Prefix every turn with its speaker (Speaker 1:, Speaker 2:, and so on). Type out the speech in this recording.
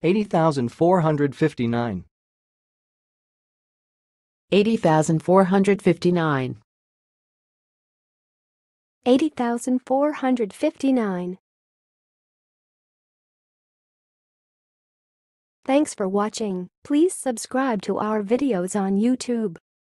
Speaker 1: 80,459.
Speaker 2: 80,459.
Speaker 3: 80,459. Thanks for watching. Please subscribe to our videos on YouTube.